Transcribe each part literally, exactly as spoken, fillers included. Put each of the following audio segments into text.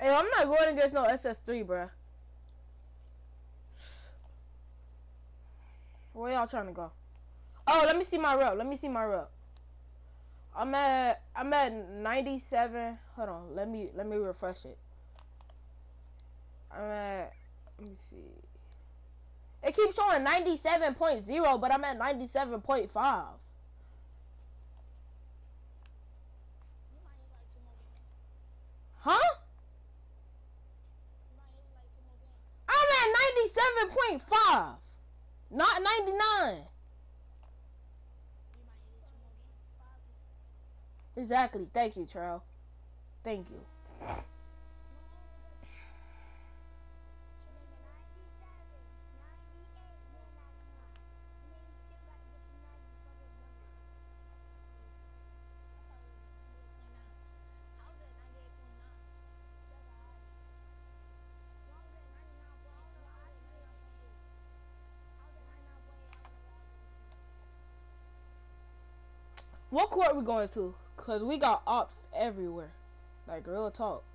Hey, I'm not going against no S S three, bruh. Where y'all trying to go? Oh, let me see my rep. Let me see my rep. I'm at I'm at ninety-seven. Hold on. Let me let me refresh it. I'm at. Let me see. It keeps showing ninety-seven point zero, but I'm at ninety-seven point five. Huh? I'm at ninety-seven point five, not ninety-nine. Exactly. Thank you, Trail. Thank you. What court we going to? Cause we got ops everywhere. Like real talk.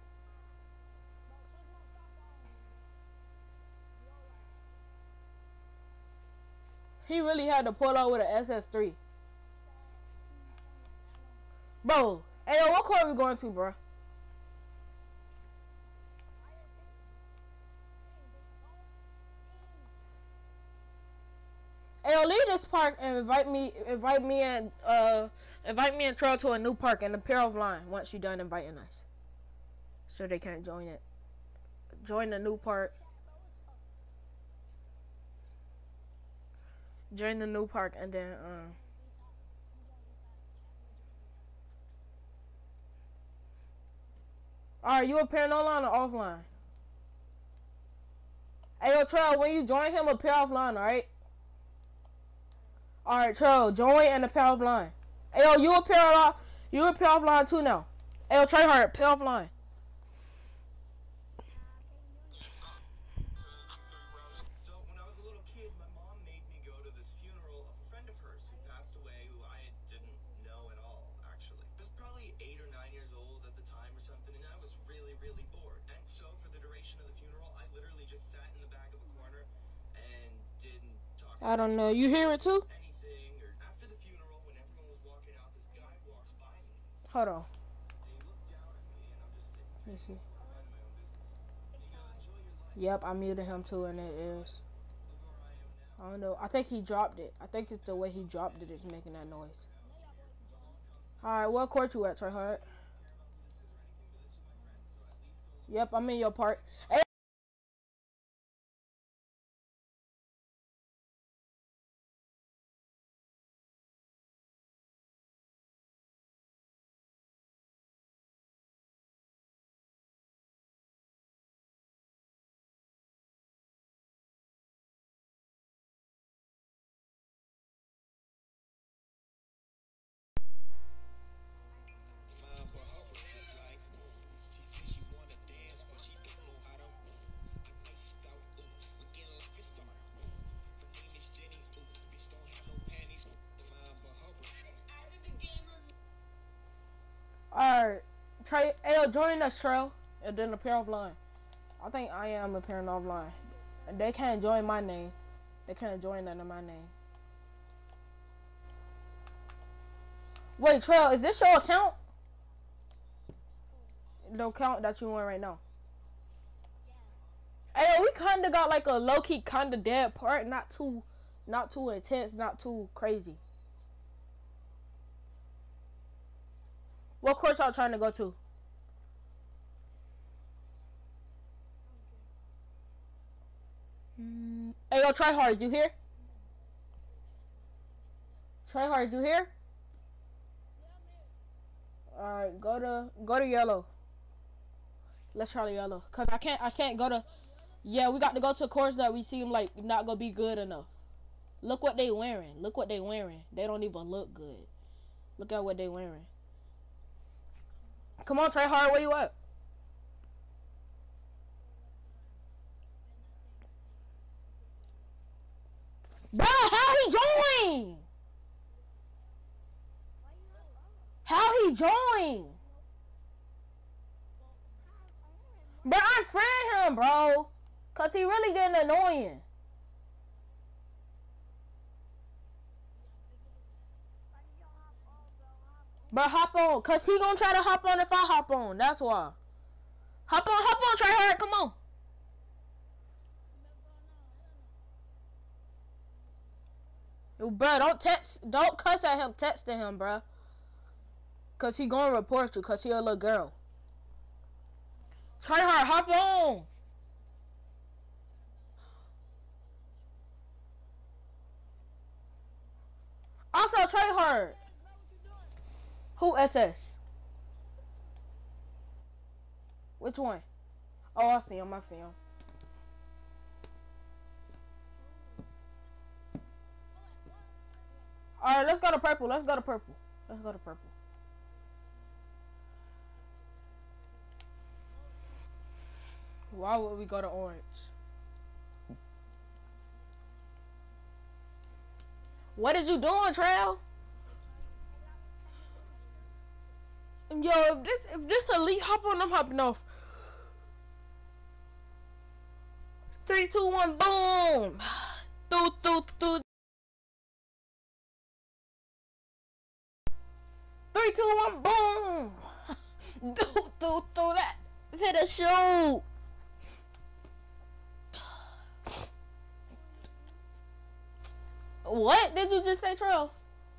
He really had to pull out with an S S three. Bro, hey yo, what court we going to, bro? Hey yo, leave this park and invite me, invite me and uh, invite me and Trail to a new park in the pair of line once you done inviting us, so they can't join it. Join the new park. Join the new park and then um. All right, you appearing online or offline? Hey yo, Trail, when you join him, appear offline, all right? All right, Trail, join and appear offline. Hey yo, you appear off, you appear offline too now. Hey yo, try hard, appear offline. I don't know. You hear it too? Hold on. Let me see. Yep, I muted him too, and it is. I don't know. I think he dropped it. I think it's the way he dropped it is making that noise. Alright, what court you at, Tryhard? Yep, I'm in your part. Hey, alright. Try, hey, yo, join us, Trail. And then appear offline. I think I am appearing offline. And they can't join my name. They can't join under my name. Wait, Trail, is this your account? The account that you on right now. Hey, yo, we kinda got like a low-key kinda dead part. Not too, not too intense, not too crazy. What course y'all trying to go to? Mm. Hey, yo, try hard. You here? Try hard. You here? All right, go to go to yellow. Let's try the yellow. Cause I can't I can't go to. Yeah, we got to go to a course that we seem like not gonna be good enough. Look what they wearing. Look what they wearing. They don't even look good. Look at what they wearing. Come on, try hard. Where you at? Bro, how he join? How he join? Bro, unfriend him, bro. Cause he really getting annoying. Bro, hop on. Cause he gonna try to hop on if I hop on. That's why. Hop on, hop on, try hard. Come on. Yo, bro, don't text. Don't cuss at him texting him, bro. Cause he gonna report you. Cause he a little girl. Try hard. Hop on. Also, try hard. Who S S? Which one? Oh, I see him. I see him. Alright, let's go to purple. Let's go to purple. Let's go to purple. Why would we go to orange? What is you doing, Trail? Yo, if this if this elite hop on, I'm hopping off. Three, two, one, boom. Do do do. Three, two, one, boom. Do do do that. Hit a shoot. What did you just say, Trail?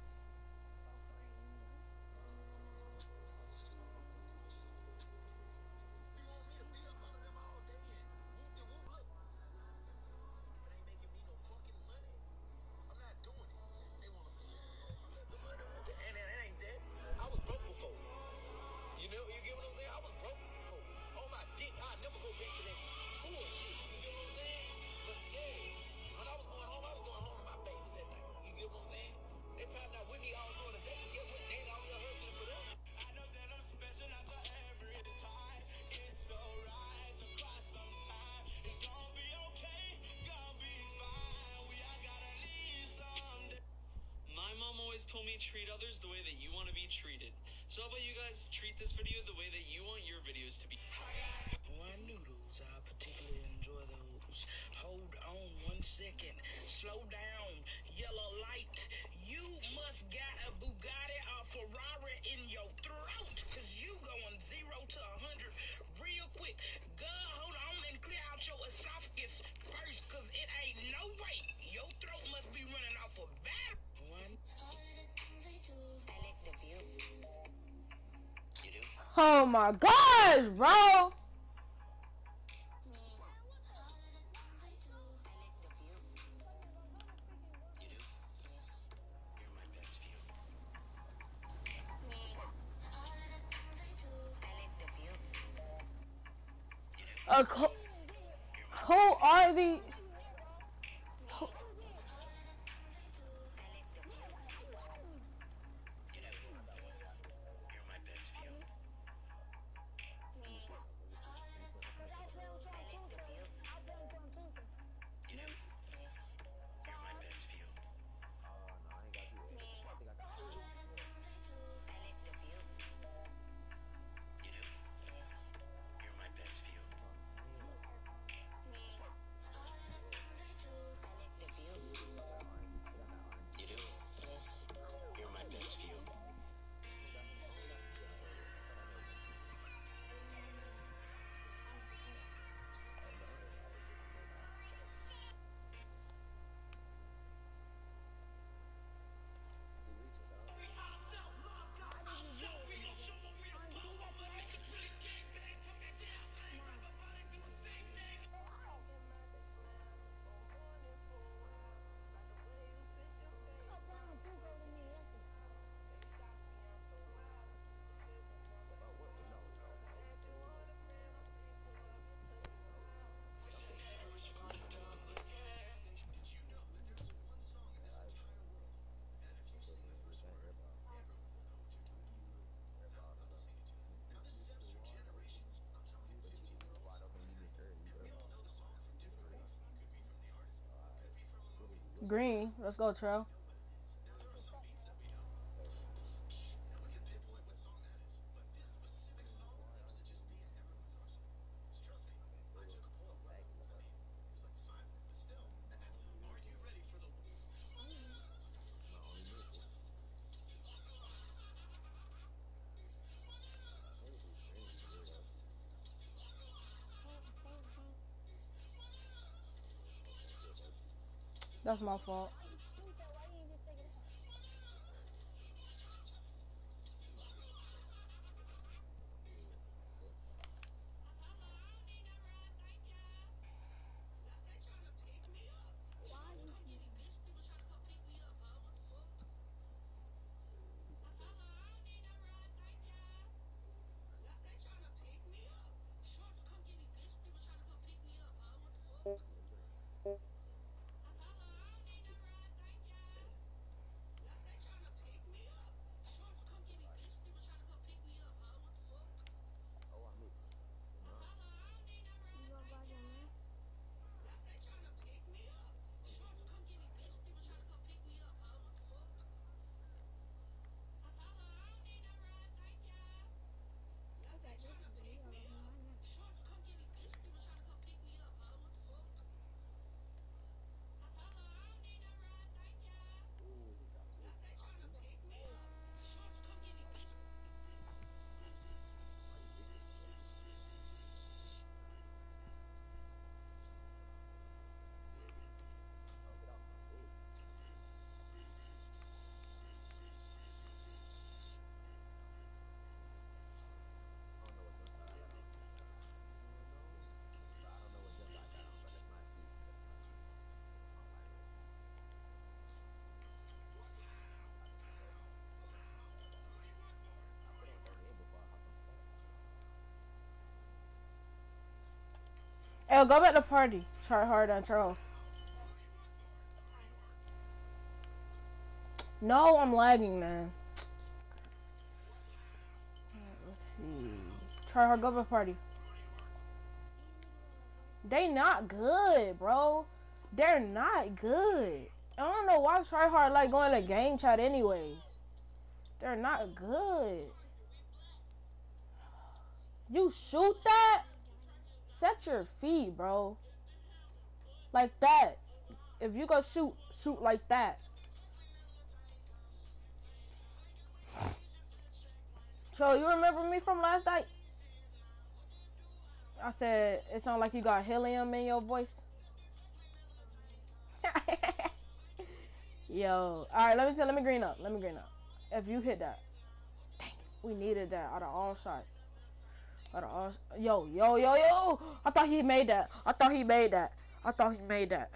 Told me treat others the way that you want to be treated. So how about you guys treat this video the way that you want your videos to be? Hawaiian noodles, I particularly enjoy those. Hold on one second. Slow down. Yellow light. You must got a Bugatti or Ferrari in your throat. Cause you going zero to a hundred real quick. God, hold on and clear out your esophagus first. Cause it ain't no way. Your throat must be running off a battery. One. Oh my gosh, bro. Uh, who are the? Who, green. Let's go, Trail. That's my fault. Hey, go back to party. Try hard on Charles. No, I'm lagging, man. Let's see. Try hard, go back to party. They not good, bro. They're not good. I don't know why try hard like going to game chat anyways. They're not good. You shoot that? Set your feet, bro. Like that. If you go shoot, shoot like that. So you remember me from last night? I said it sounded like you got helium in your voice. Yo, all right. Let me see. Let me green up. Let me green up. If you hit that, dang, we needed that out of all shots. Out of all, yo, yo, yo, yo. I thought he made that. I thought he made that. I thought he made that.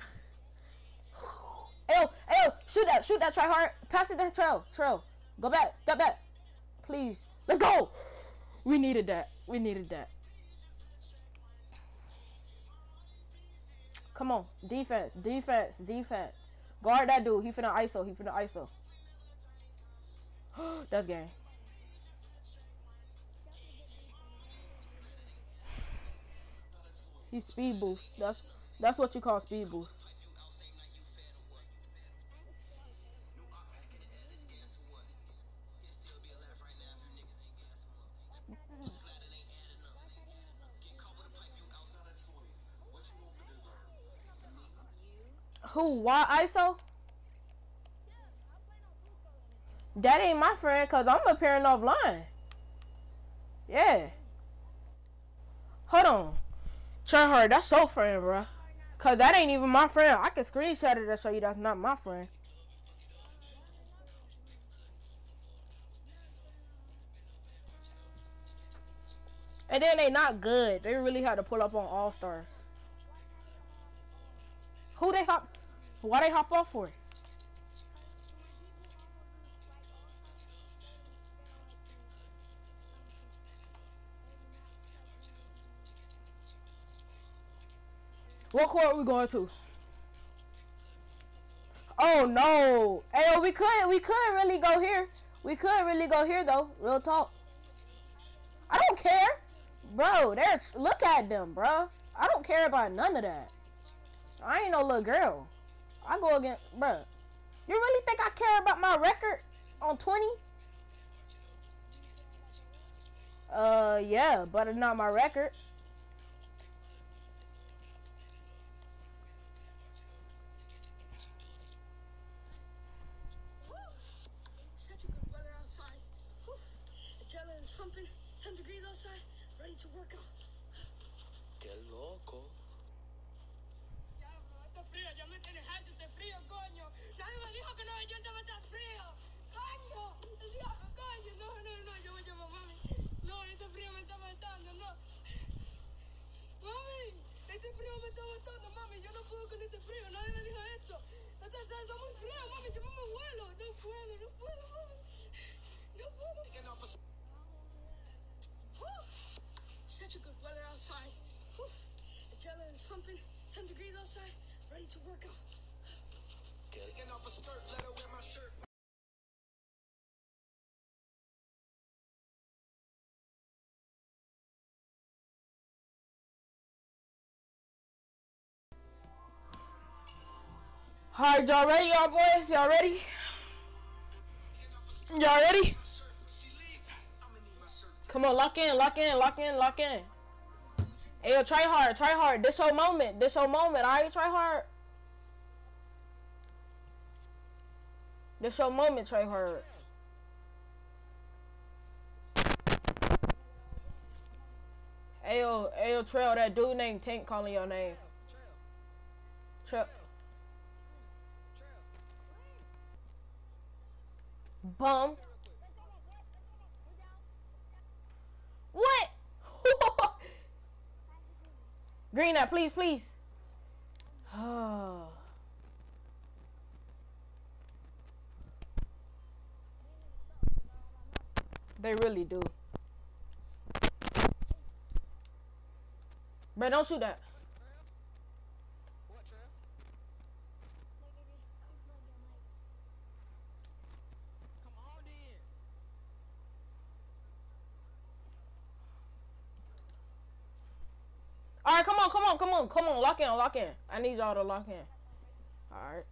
Ayo, ayo, shoot that, shoot that. Try hard. Pass it to Trail, Trail. Go back. Step back, please. Let's go. We needed that. We needed that. Come on, defense, defense, defense. Guard that dude. He finna I S O. He finna I S O. That's game. He speed boost. That's that's what you call speed boost. Who? Why I S O? That ain't my friend, cause I'm appearing offline. Yeah. Hold on. Try hard. That's your friend, bro. Cause that ain't even my friend. I can screenshot it to show you that's not my friend. And then they not good. They really had to pull up on All Stars. Who they hop? Why they hop off for? What court are we going to? Oh no! Hey, we could we could really go here. We could really go here though. Real talk. I don't care, bro. They're look at them, bro. I don't care about none of that. I ain't no little girl. I go against, bro. You really think I care about my record on twenty? Uh, yeah, but it's not my record. Such a good weather outside. Whew. Adrenaline is pumping. ten degrees outside. Ready to work out. Qué loco. Ya, bro, está frío. Ya me tienes harto de frío. frío, coño. Nadie me dijo que Nueva York estaba tan frío. Coño, decía, coño, no, no, no, yo voy a llamar a mami. No, este frío me está matando, no. Mami, este frío me está matando, mami. Yo no puedo con este frío, nadie me dijo eso. Está, está, está muy frío, mami, yo me vuelo. No puedo, no puedo, mami. No puedo. Whew. Such a good weather outside. Whew. Adrenaline's pumping. ten degrees outside. Ready to work out. Taking off a skirt, let her wear my shirt. Alright, y'all ready, y'all boys? Y'all ready? Y'all ready? Come on, lock in, lock in, lock in, lock in. Hey, yo, try hard, try hard. This whole moment, this whole moment, alright? Try hard. This whole moment, try hard. Hey, yo, hey, yo, Trail, that dude named Tank calling your name. Trail. Bum. What? Green that, please, please. They really do. Bro, don't shoot that. What, Trail? Come on, then. Alright, come on, come on, come on, come on. Lock in, lock in. I need y'all to lock in. Alright.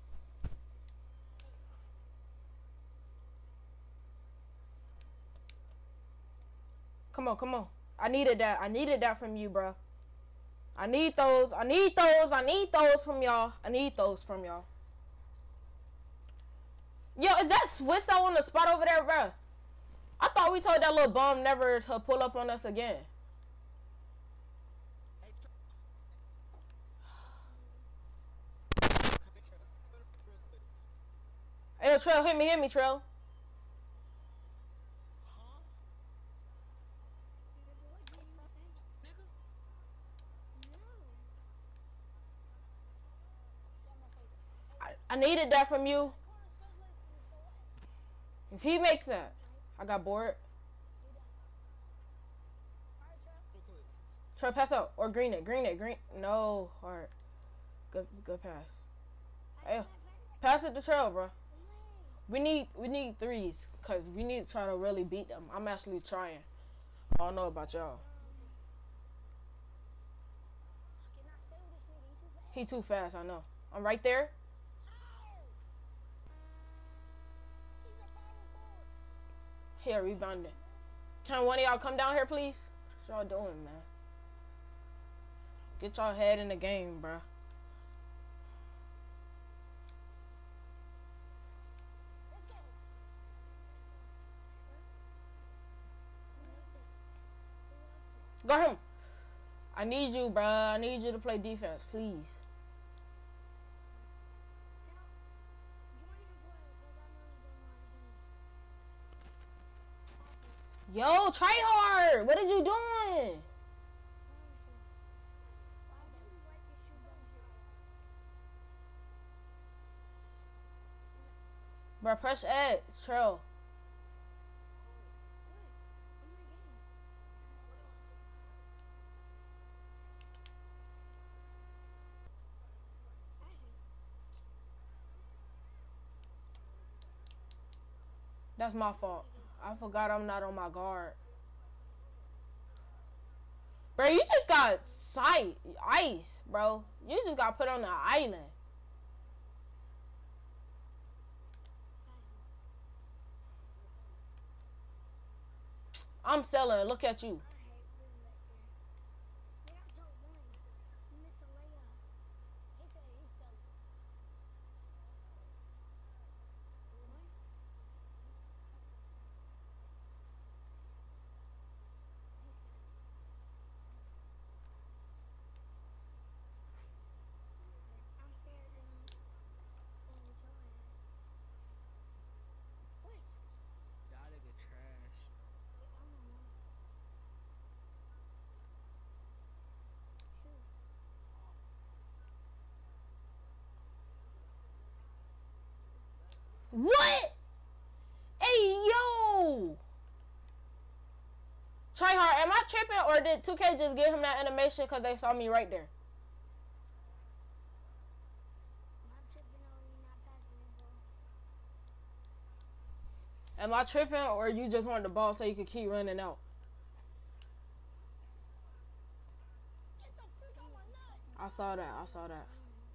Come on, come on. I needed that. I needed that from you, bro. I need those. I need those. I need those from y'all. I need those from y'all. Yo, is that Swiss out on the spot over there, bro? I thought we told that little bum never to pull up on us again. Hey, yo, Trail, hit me, hit me, Trail. Huh? Nigga? I, I needed that from you. If he makes that, I got bored. Real quick. Trail, pass out or green it, green it, green. No, hard. Good, good pass. Hey, pass it to Trail, bro. We need, we need threes, cause we need to try to really beat them. I'm actually trying. I don't know about y'all. He too fast, I know. I'm right there. Here, rebounding. Can one of y'all come down here, please? What y'all doing, man? Get y'all head in the game, bro. Go him. I need you, bro. I need you to play defense, please. Yo, try hard. What are you doing? Bro, press X, Trail. That's my fault. I forgot I'm not on my guard. Bro, you just got sight, ice, bro. You just got put on the island. I'm selling. Look at you. Or did two K just give him that animation because they saw me right there? Am I tripping, or you just wanted the ball so you could keep running out? I saw that. I saw that.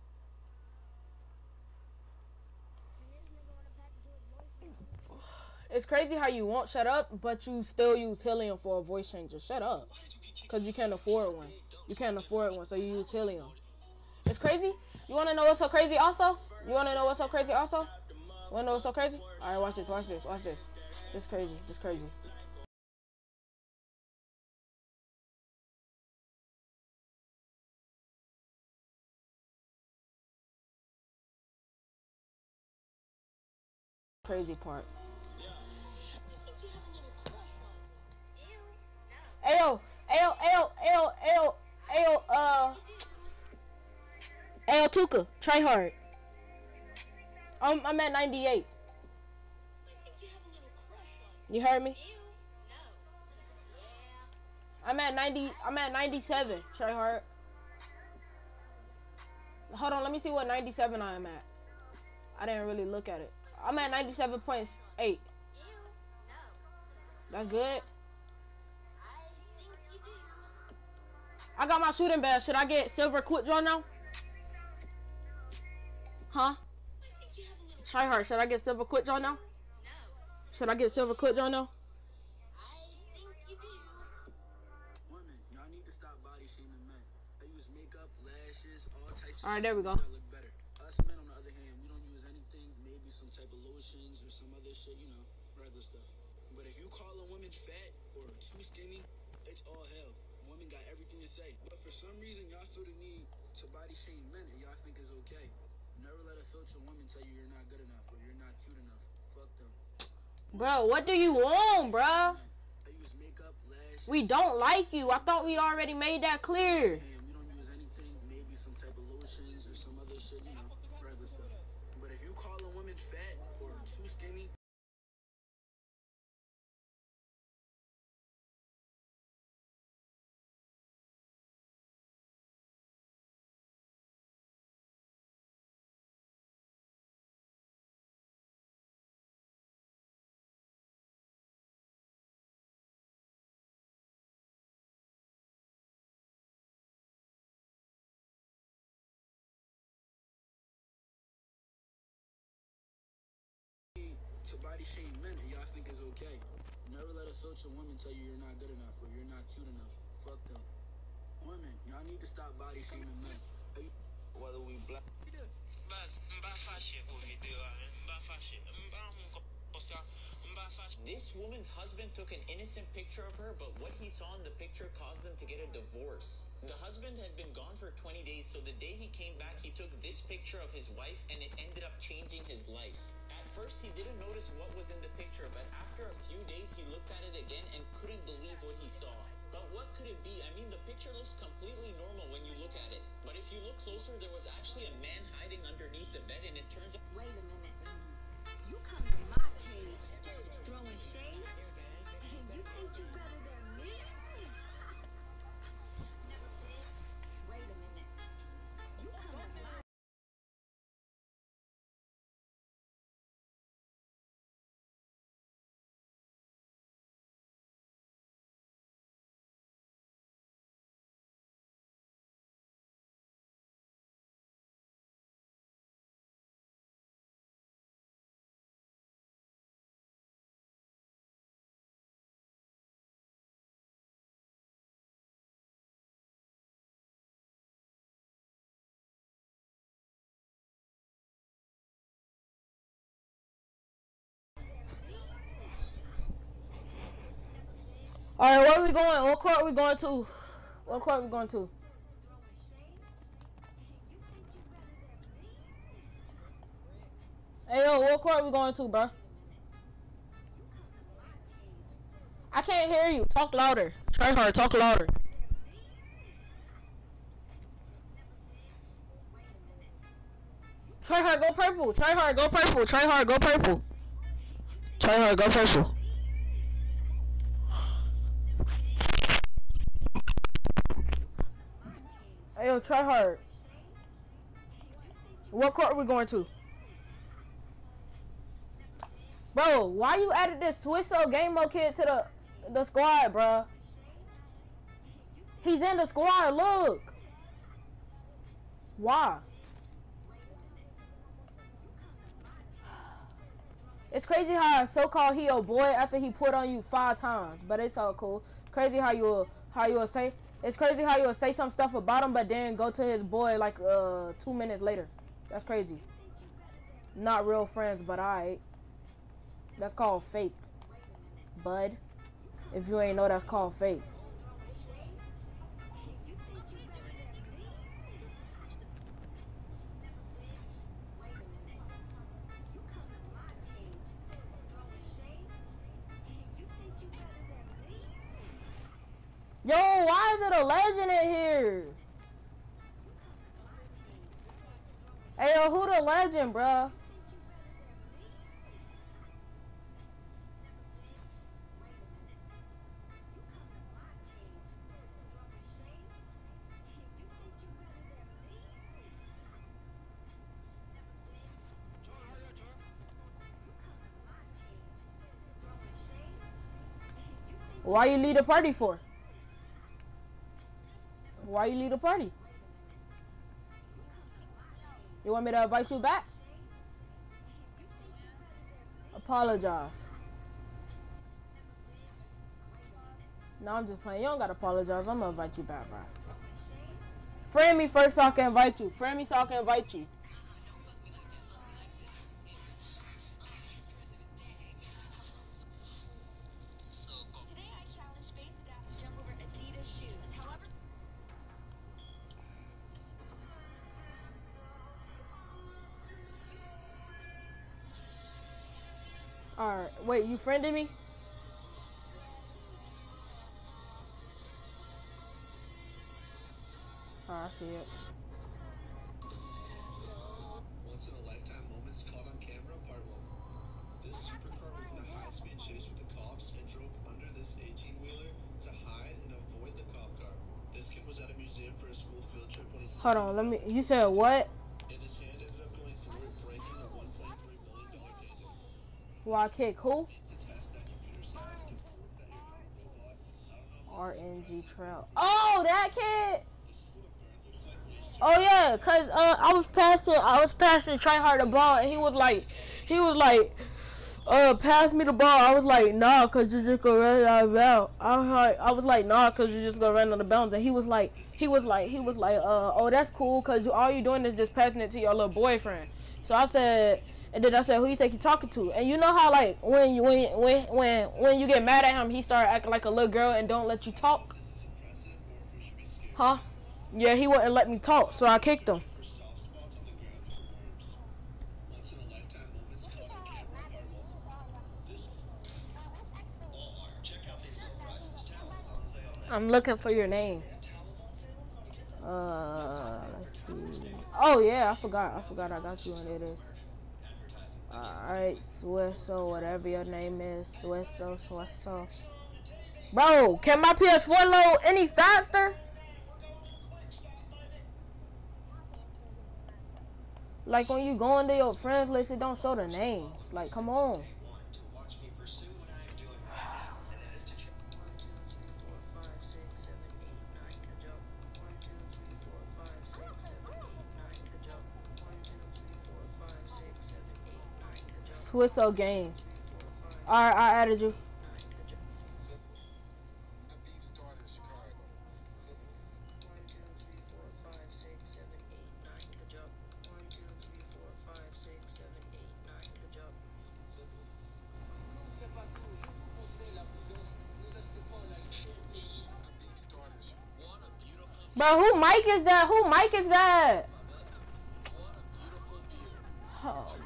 It's crazy how you won't shut up, but you still use helium for a voice changer. Shut up. Because you can't afford one. You can't afford one, so you use helium. It's crazy. You want to know what's so crazy also? You want to know what's so crazy also? You want to know what's so crazy? Alright, watch this, watch this, watch this. This crazy, this crazy. Crazy part. Ayo, ayo, ayo, ayo, ayo, ayo, uh, ayo, Tuka, try hard. I'm, I'm at ninety-eight. You heard me? I'm at ninety. I'm at ninety-seven. Try hard. Hold on, let me see what ninety-seven I am at. I didn't really look at it. I'm at ninety-seven point eight. That's good. I got my shooting bell. Should I get silver quick draw now? Huh? Try hard. Should I get silver quick draw now? Should I get silver quick draw now? Women, y'all need to stop body shaming men. They use makeup, lashes, all types of All right, there we go. that look better. Us men, on the other hand, we don't use anything, maybe some type of lotions or some other shit, you know, regular stuff. But if you call a woman fat or too skinny, it's all hell. Women got everything to say. But for some reason, y'all feel the need to body shame men and y'all think it's okay. Never let a filter woman tell you you're not good enough or you're not cute enough. Fuck them. Bro, what do you want, bro? I use makeup, lashes. We don't like you. I thought we already made that clear. And we don't use anything, maybe some type of lotions or some other shit, you know, regular stuff. But if you call a woman fat or too skinny, to body shame men and y'all think it's okay. Never let a filter woman tell you you're not good enough or you're not cute enough. Fuck them. Women, y'all need to stop body shaming men. Whether we black. This woman's husband took an innocent picture of her, but what he saw in the picture caused them to get a divorce. The husband had been gone for twenty days, so the day he came back, he took this picture of his wife, and it ended up changing his life. At first, he didn't notice what was in the picture, but after a few days, he looked at it again and couldn't believe what he saw. But what could it be? I mean, the picture looks completely normal when you look at it. But if you look closer, there was actually a man hiding underneath the bed, and it turns out... Wait a minute. You come to my page throwing shade, and you think you better than me? Never said. Wait a minute. You come to my... All right, where are we going? What court are we going to? What court are we going to? Hey, yo, what court are we going to, bro? I can't hear you. Talk louder. Try hard. Talk louder. Try hard. Go purple. Try hard. Go purple. Try hard. Go purple. Try hard. Go purple. try hard. What court are we going to? Bro, why you added this Swisso Game Mode kid to the the squad, bro? He's in the squad, look. Why? It's crazy how so-called he a boy after he put on you five times, but it's all cool. Crazy how you how you will say. It's crazy how you will say some stuff about him, but then go to his boy like uh two minutes later. That's crazy. Not real friends, but alright. That's called fake, bud. If you ain't know, that's called fake. Yo, why is it a legend in here? Hey, yo, who the legend, bruh? Why you lead a party for? Why you lead a party? You want me to invite you back? Apologize. No, I'm just playing. You don't gotta apologize. I'm gonna invite you back, bro. Friend me first so I can invite you. Friend me so I can invite you. Today I challenged Face Staff to jump over Adidas shoes. However, Alright, wait, you friended me? Oh, I see it. Once in a lifetime moments caught on camera, part one. This supercar was in a high speed chase with the cops and drove under this eighteen wheeler to hide and avoid the cop car. This kid was at a museum for a school field trip when he Hold on, let me. You said what? and his hand ended up going through it, breaking the one point three million dollar painting. Why kick who? The test that computer science can prove that your own robot. I don't know. R N G Trail. Oh, that kid. Oh yeah, cause uh, I was passing, I was passing try hard the ball, and he was like, he was like, uh, pass me the ball. I was like, nah, cause you're just gonna run out of bounds. I was like, I was like, nah, cause you're just gonna run out of bounds. And he was like, he was like, he was like, uh, oh, that's cool, cause you, all you doing is just passing it to your little boyfriend. So I said, and then I said, who you think you talking to? And you know how like when you when when when when you get mad at him, he start acting like a little girl and don't let you talk, huh? Yeah, he wouldn't let me talk, so I kicked him. I'm looking for your name. Uh, let's see. Oh yeah, I forgot. I forgot I got you, and it is. Alright, Swisso, whatever your name is, Swisso, Swisso. Bro, can my P S four load any faster? Like when you go into your friends list, it don't show the names. Like, come on. Swisso game. Alright, I added you. Bro, who mic is that? Who mic is that? Oh.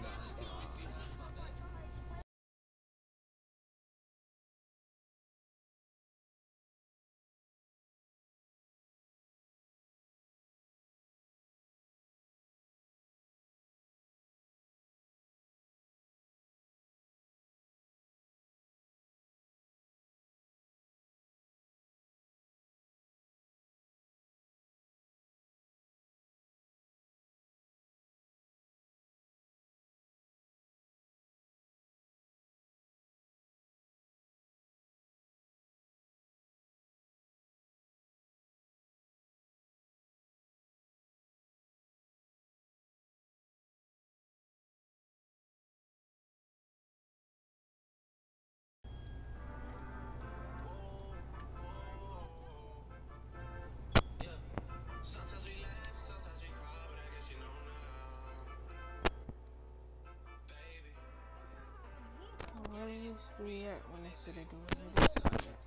react when instead of doing it. It's not that.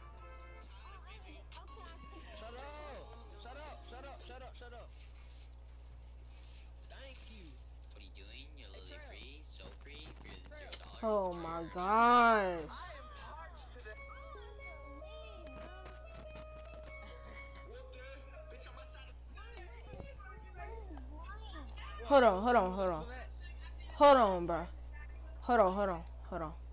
Shut up! Shut up! Shut up! Shut up! Shut up! Thank you. What are you doing? You're literally free, so free, free than zero dollars. Oh my gosh. Hold on, hold on, hold on. Hold on, bro. Hold on, hold on, hold on.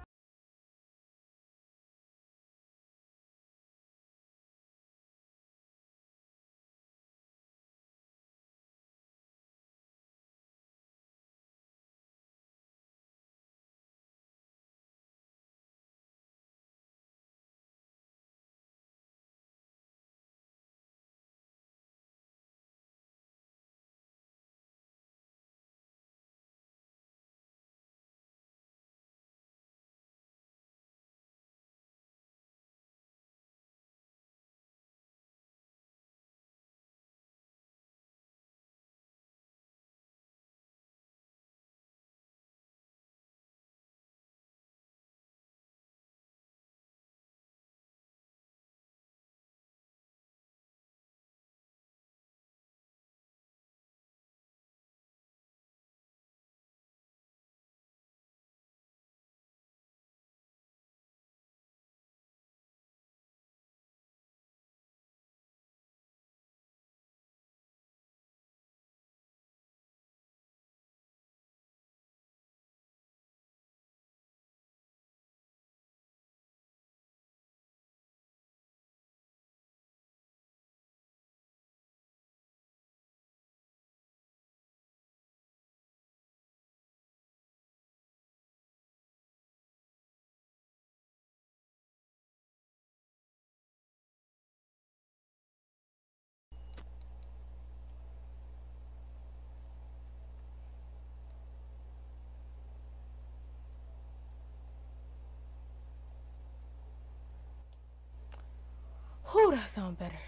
Whew, that sounds better.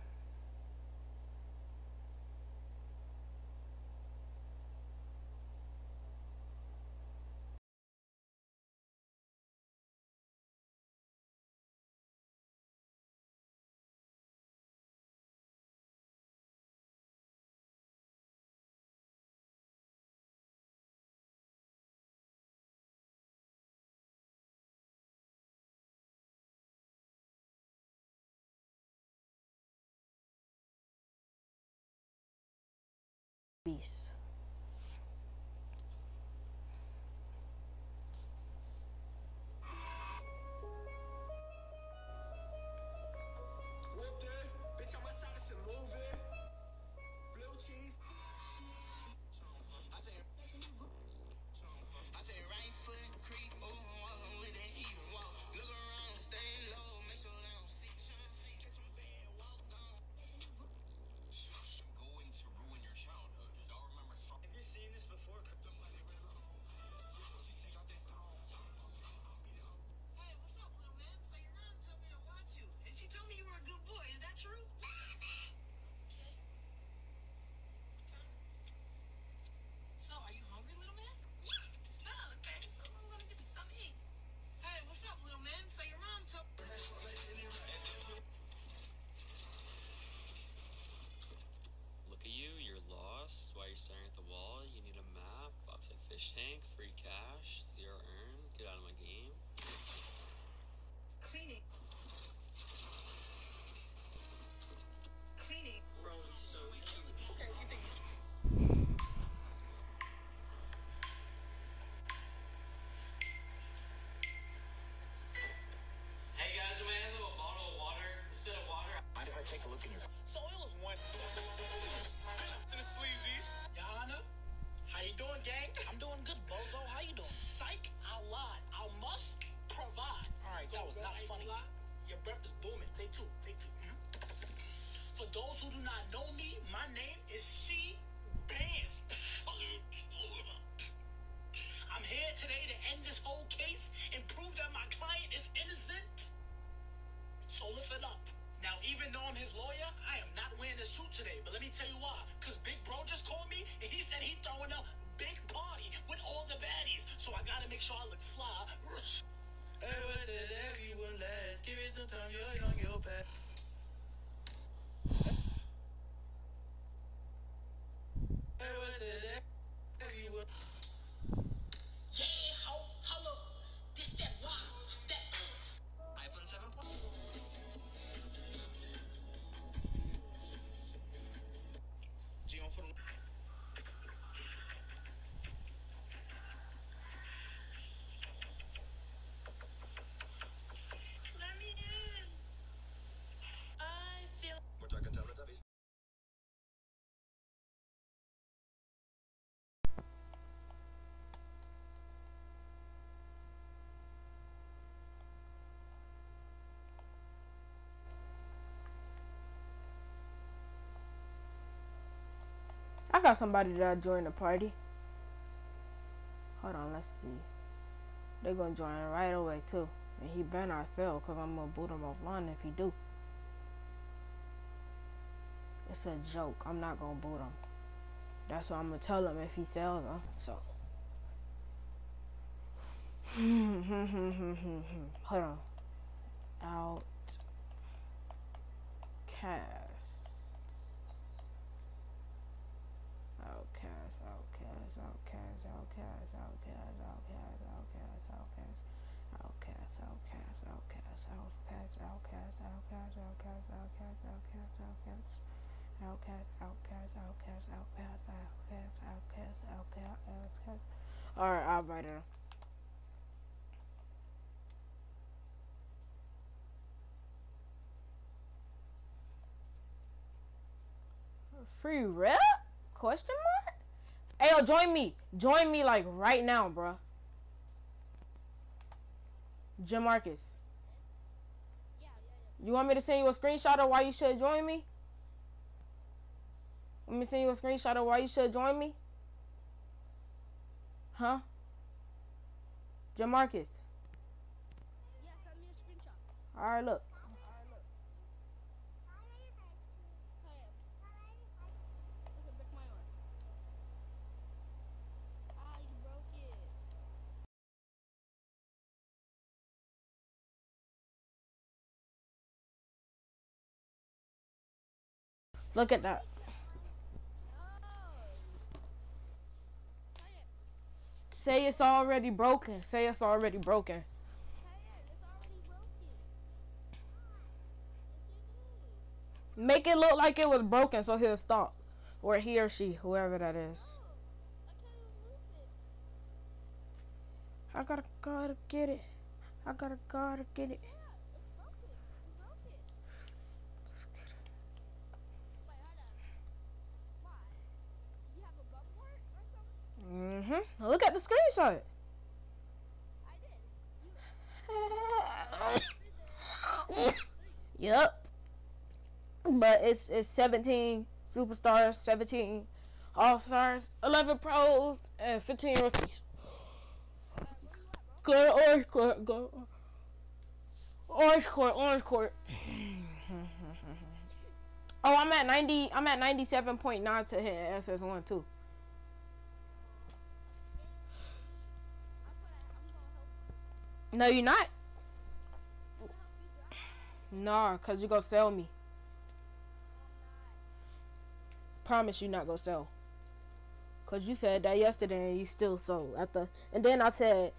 Beast. Whoop that. Bitch, I'm outside of some movie. Blue cheese. I say, I say, right foot creep, over, walking with that heat walk. Look around, stay low, make sure they don't see. Catch some bad, walk down. Going to ruin your childhood. Y'all remember? Have you seen this before? Hey, what's up, little man? So your mom told me to watch you, and she told me you were a good boy. Is that true? So, are you hungry, little man? Yeah. Oh, okay. So I'm gonna get you something to eat. Hey, what's up, little man? So your mom told. Look at you, you're lost. Why are you staring at the wall? You need a map, Bauxite Fish Tank, free cash, zero earn, get out of my game. Cleaning. Cleaning. Rolling so cute. Okay, you think. Hey guys, am I have a bottle of water instead of water? Mind if I take a look in your... So it was one... In the sleazies. Yana? How you doing, gang? I'm doing good, bozo. How you doing? Psych, I lied. I must provide. All right, that was not funny. Your breath is booming. Take two. Take two. Mhm. For those who do not know me, my name is C. Bam. I'm here today to end this whole case and prove that my client is innocent. So listen up. Now, even though I'm his lawyer, I am not wearing a suit today. But let me tell you why. Because Big Bro just called me, and he said he's throwing a big party with all the baddies. So I gotta make sure I look fly. I got somebody that joined the party. Hold on, let's see. They gonna join right away too. And he better not sell, cause I'm gonna boot him offline if he do. It's a joke. I'm not gonna boot him. That's what I'm gonna tell him if he sells them. So. Hold on. Outcast. Outcast, outcast, outcast, outcast, outcast, outcast, outcast, outcast, outcast, outcast, outcast, outcast, outcast, outcast, outcast, outcast, outcast, outcast. Outcast, outcast, outcast, outcast, outcast, outcast, outcast, outcast. Alright, I'll write it. Free rep? Question mark? Hey, yo, join me. Join me, like, right now, bruh. Jamarcus. You want me to send you a screenshot of why you should join me? Let me send you a screenshot of why you should join me? Huh? Jamarcus. Yeah, send me a screenshot. Alright, look. Alright, look. Hey. Okay, break my arm. Ah, you broke it. Look at that. Say it's already broken. Say it's already broken. It's already broken. Yes, it is. Make it look like it was broken so he'll stop. Or he or she, whoever that is. I can't even move it. I gotta gotta get it. I gotta gotta get it. Yeah, it's broken. You broke it. Wait, hold on. Why? Did you have a bum port or something? Mm-hmm. Look at the screenshot. I did. You. Yep. But it's it's seventeen superstars, seventeen all stars, eleven pros, and fifteen rookies. Uh, where you at, bro? Go to orange court. Go. Orange court. Orange court. Oh, I'm at ninety. I'm at ninety-seven point nine to hit S S one too. No, you're not. Nah, cause you gonna sell me. Promise you not gonna sell. Cause you said that yesterday and you still sold at the. And then I said.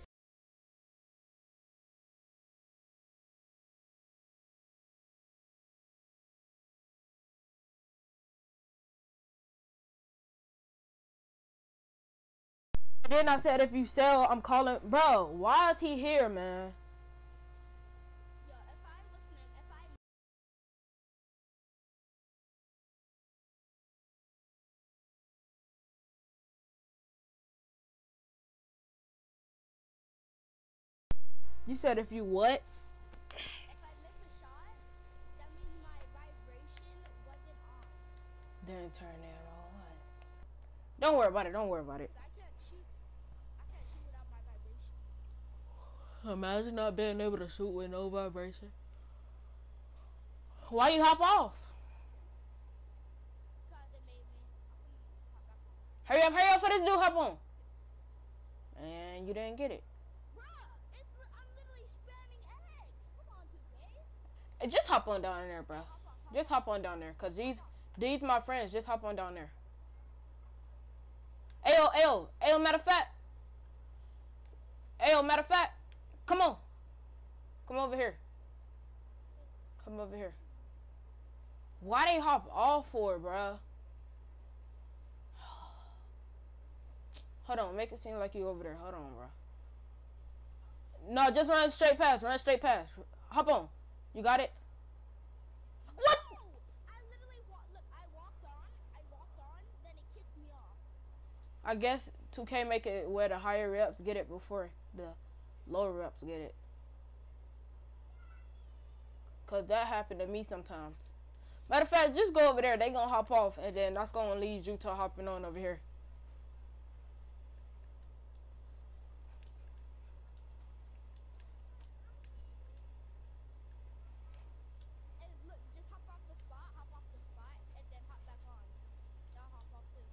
And then I said if you sell, I'm calling. Bro, why is he here, man? Yo, if I listen, if I. You said if you what? If I miss a shot, that means my vibration wasn't on. Then turn it on. Don't worry about it. Don't worry about it. I can't shoot. I can't shoot without my vibration. Imagine not being able to shoot with no vibration. Why you hop off? Cause it made me. Hop back on. Hurry up, hurry up for this dude hop on. And you didn't get it. Bruh, it's, I'm literally spamming eggs. Come on, two K. Hey, just hop on down there, bro. Hop on, hop Just hop on down there. Cause these, these my friends. Just hop on down there. Ayo, ayo, ayo, matter of fact. Ayo, matter of fact. Come on. Come over here. Come over here. Why they hop off for, bruh? Hold on, make it seem like you over there. Hold on, bro. No, just run straight past. Run straight past. Hop on. You got it? What? No! I literally wa- look. I walked on. I walked on. Then it kicked me off. I guess two K make it where the higher reps get it before the lower reps get it. Cause that happened to me sometimes. Matter of fact, just go over there. They gonna hop off, and then that's gonna lead you to hopping on over here. And look, just hop off the spot, hop off the spot, and then hop back on. Y'all hop off too.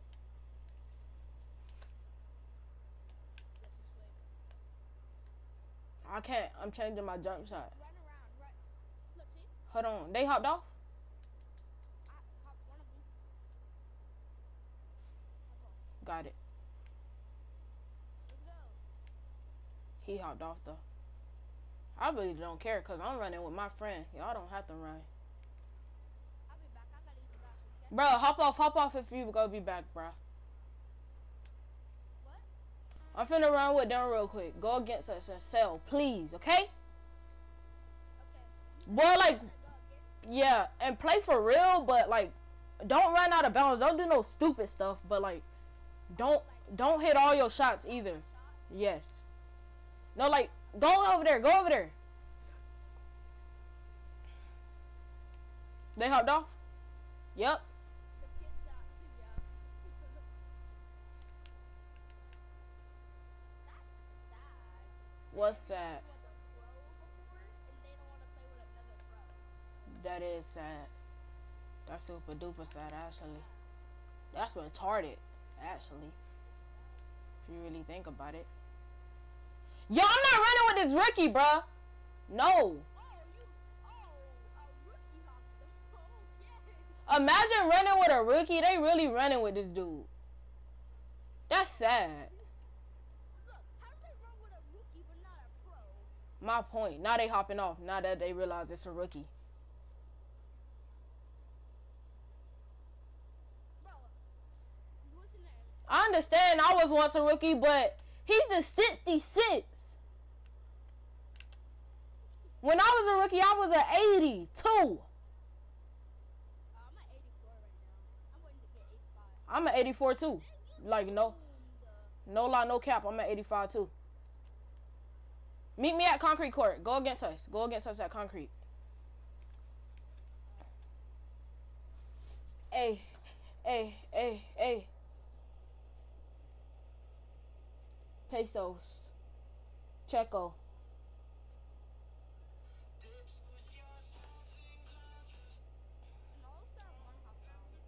Yep, just wait. I can't. I'm changing my jump shot. Run around, run. Look, see? Hold on. They hopped off? I hop one of them. Hop off. Got it. Let's go. He hopped off though. I really don't care because I'm running with my friend. Y'all don't have to run. I'll be back. I gotta use the bathroom, okay? Bro, hop off, hop off if you go be back, bro. What? I'm finna run with them real quick. Go against us and sell, please, okay? Okay. Boy, like, Go again. yeah, and play for real, but like, don't run out of bounds. Don't do no stupid stuff, but like, don't don't hit all your shots either. Yes. No, like, go over there. Go over there. They hopped off? Yep. The kids out. Yeah. That's sad. What's that? With a pro before, and they don't want to play with another pro. That is sad. That's super duper sad, actually. That's retarded, actually. If you really think about it. Yo, I'm not running with this rookie, bruh. No. Oh, you. Oh, a rookie hopped the. Oh, yeah. Imagine running with a rookie. They really running with this dude. That's sad. Look, how do they run with a rookie but not a pro? My point. Now they hopping off. Now that they realize it's a rookie. Bro, what's your name? I understand I was once a rookie, but he's a sixty-six. When I was a rookie, I was an eighty-two. Uh, I'm at eighty-four right now. I'm waiting to get eighty-five. I'm at eighty-four too. Dang, you Like, no, zoomed. no lie, no cap. I'm at eighty-five too. Meet me at Concrete Court. Go against us. Go against us at Concrete. Hey, hey, hey, hey. Pesos. Checo. And all star one hop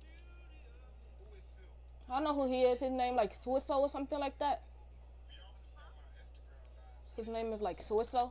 down. I know who he is. His name like Swisso or something like that. His name is like Swisso.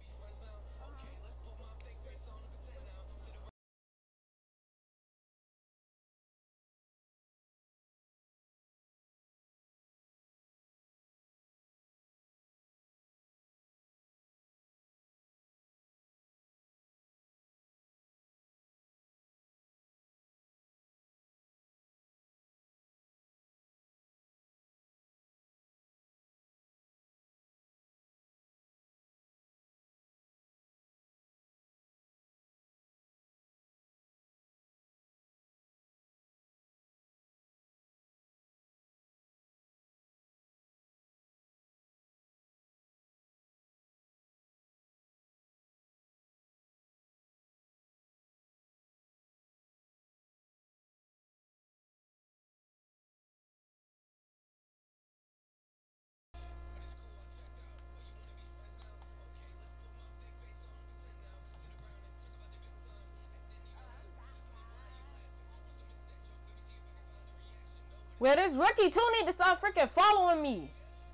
Well, this rookie too need to start freaking following me.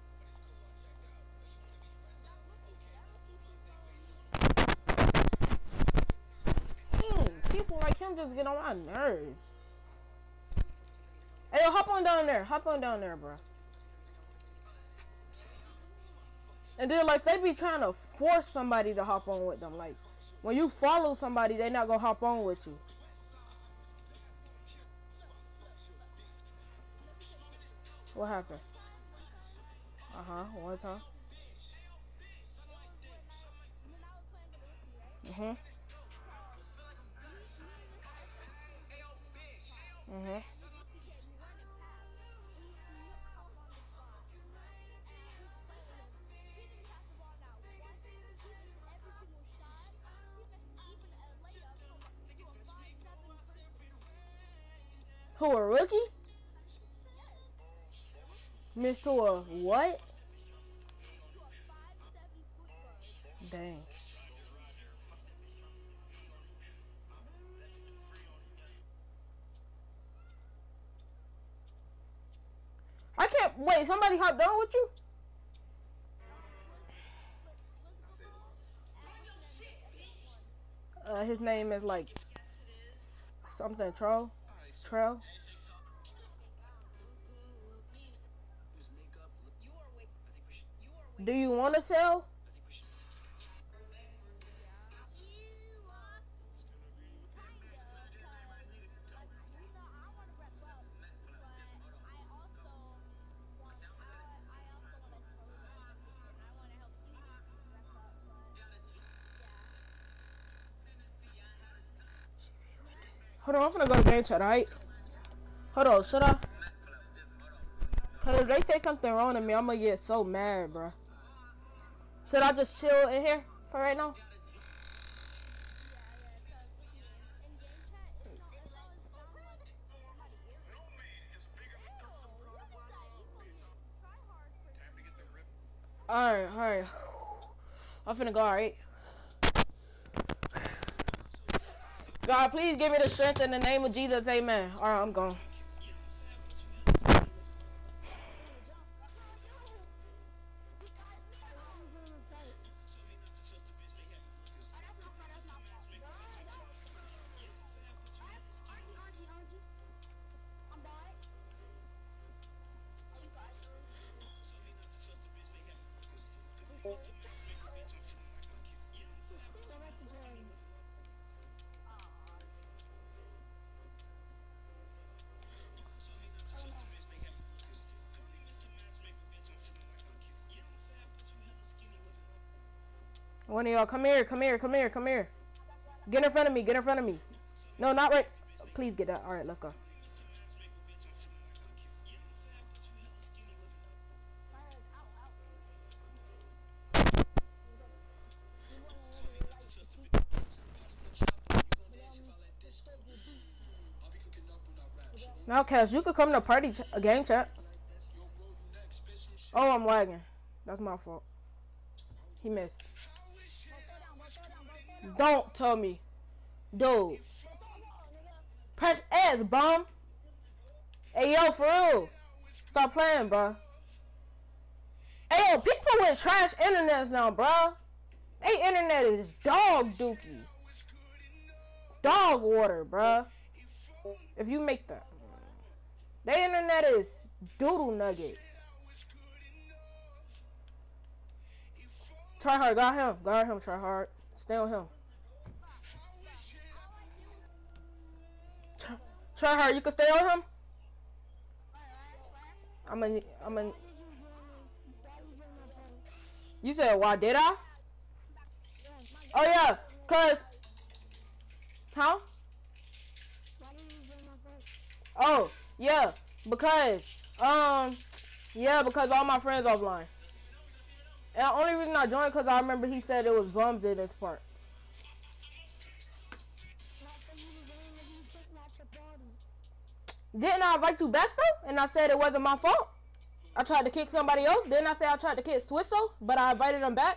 Hmm, people like him just get on my nerves. Hey, yo, hop on down there. Hop on down there, bro. And then, like, they be trying to force somebody to hop on with them. Like, when you follow somebody, they not gonna hop on with you. What happened? Uh-huh, one time. Mm-hmm. Mm-hmm. To a rookie? Miss to a what? Dang. I can't wait. Somebody hopped on with you? Uh, his name is like something Troll. Troll. Do you want to sell? Hold on, I'm gonna go to game chat, alright? Hold on, should I? Cause if they say something wrong to me, I'm gonna get so mad, bro. Should I just chill in here for right now? Alright, alright. I'm finna go, alright? God, please give me the strength in the name of Jesus, amen. Alright, I'm gone. One of y'all, come here, come here, come here, come here. Get in front of me, get in front of me. No, not right. Please get that. Alright, let's go. Now, Cash, you could come to party ch a game chat. Oh, I'm lagging. That's my fault. He missed. Don't tell me. Dude. Press S, bum. Hey, yo, for real. Stop playing, bro. Hey, yo, people with trash internets now, bro. They internet is dog dookie. Dog water, bro. If you make that. They internet is doodle nuggets. Try hard, got him. Got him, try hard. Stay on him. Try, try hard, you can stay on him? I'm gonna, I'm gonna. You said, why did I? Oh yeah, cause, huh? Oh, yeah, because, um, yeah, because all my friends offline. And the only reason I joined because I remember he said it was bums in this part. Didn't I invite you back though? And I said it wasn't my fault? I tried to kick somebody else. Didn't I say I tried to kick Swisso, but I invited him back?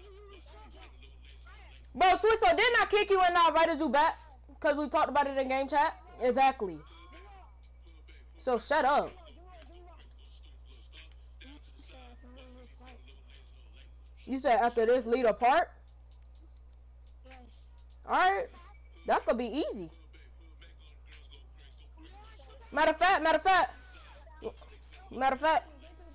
Bro, Swisso, didn't I kick you and I invited you back? Because we talked about it in game chat? Exactly. So shut up. You said after this lead apart? Alright. That's gonna be easy. Matter of fact, matter of fact. Matter of fact.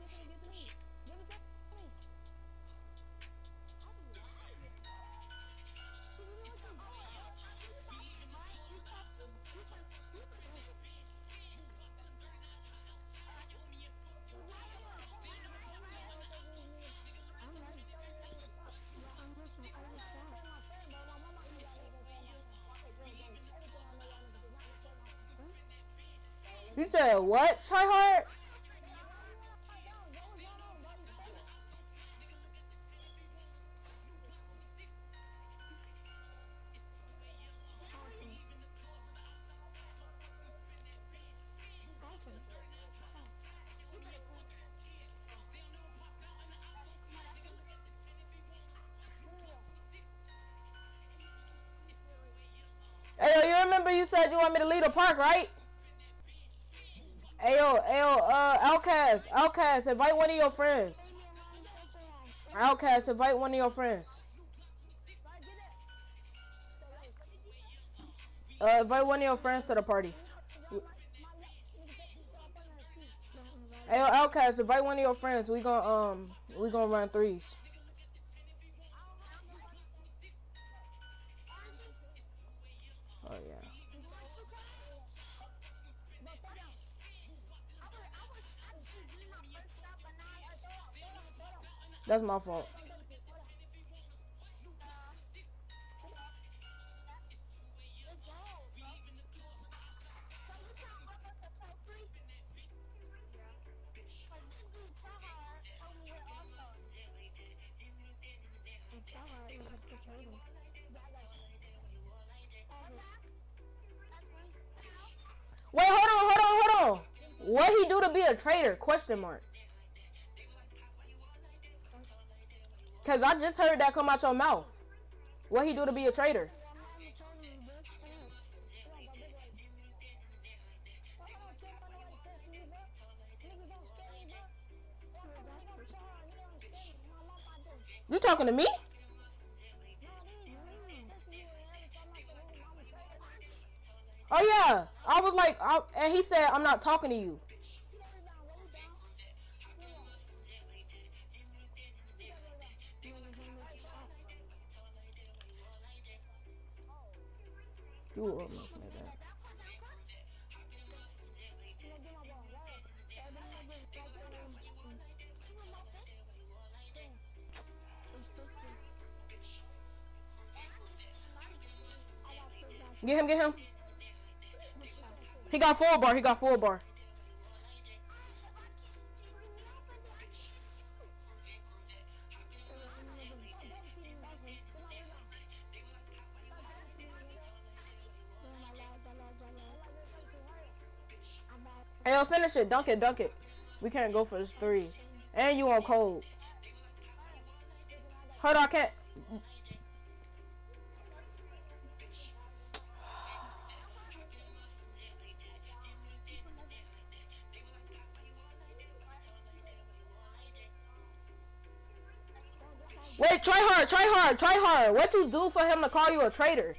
You said what? Try hard? Hey, yo, you remember you said you want me to lead a park, right? Hey, yo, hey, yo, uh, Outcast, Outcast, invite one of your friends. Outcast, invite one of your friends. Uh, invite one of your friends to the party. Hey, yo, Outcast, invite one of your friends. We gonna, um, we gonna run threes. Oh, yeah. That's my fault. Wait, hold on, hold on, hold on. What he do to be a traitor? Question mark. Cause I just heard that come out your mouth. What he do to be a traitor? You talking to me? Oh yeah, I was like, I, and he said, I'm not talking to you. You almost made that. Get him, get him. He got full bar, he got full bar. Hey, yo, finish it. Dunk it, dunk it. We can't go for this three. And you on cold. Hold on, I can't. Wait, try hard, try hard, try hard. What you do for him to call you a traitor?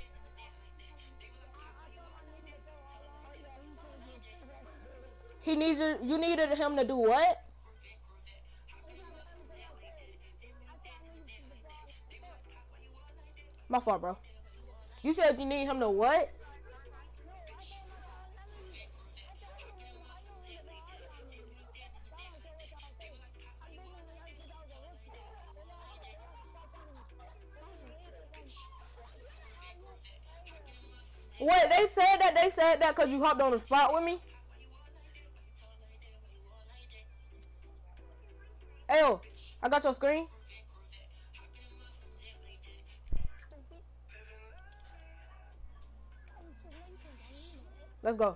He needs you, you needed him to do what? My fault, bro. You said you need him to what? Wait, they said that, they said that because you hopped on the spot with me? Ayo, I got your screen. Let's go.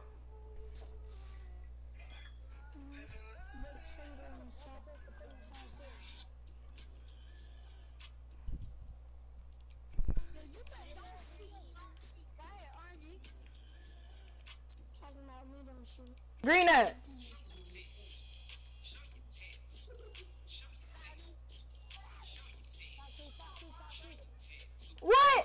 Green that. What?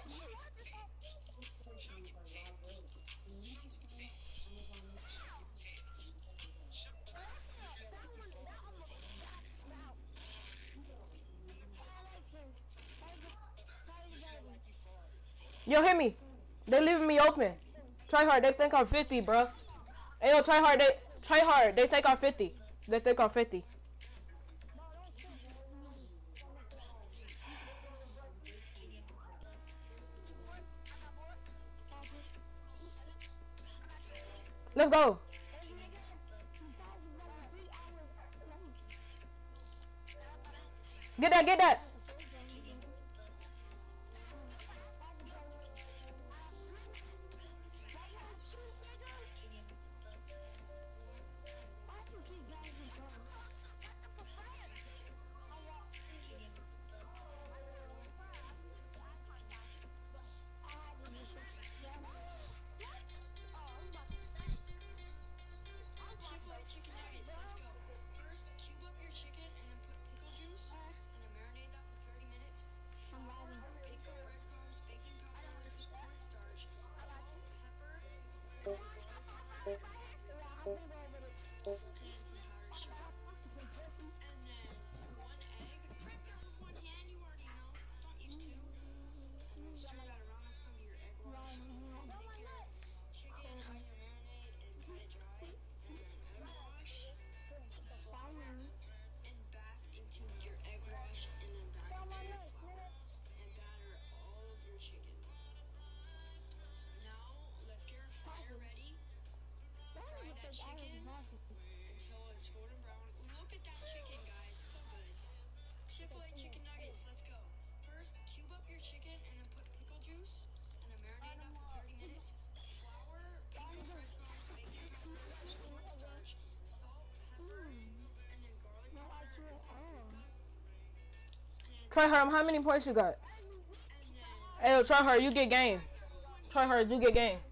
Yo, hit me. They leaving me open. Try hard. They think I'm fifty, bro. Hey, yo, try hard. They try hard. They think I'm fifty. They think I'm fifty. Let's go. Get that. Get that. Try her. How many points you got? Hey, yo, try her. You get game. Try her. You get game.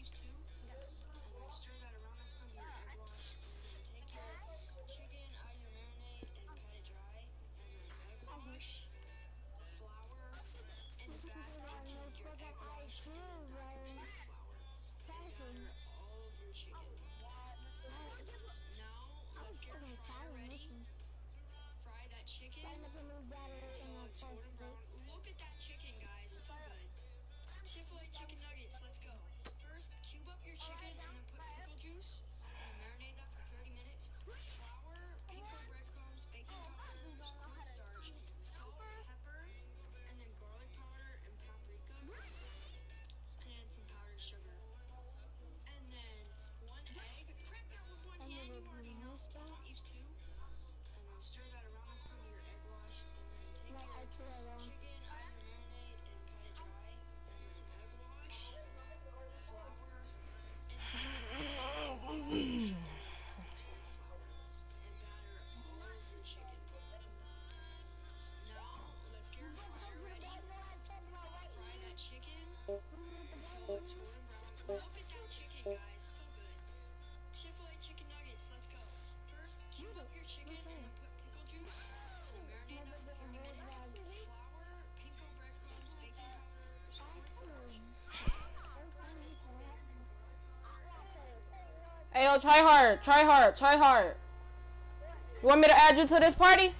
Hey, yo, try hard. Try hard. Try hard. You want me to add you to this party?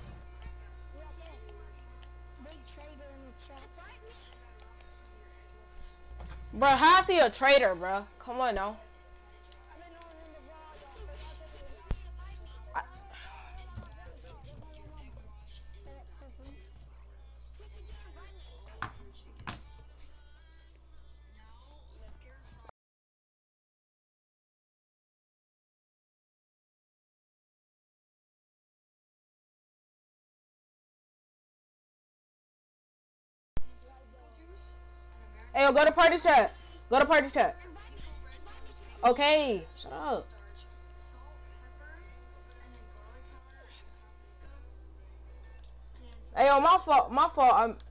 Bro, how's he a traitor, bro? Come on now. I Hey, yo, go to party chat. Go to party chat. Okay, shut up. Hey, yo, my fault. My fault. I'm.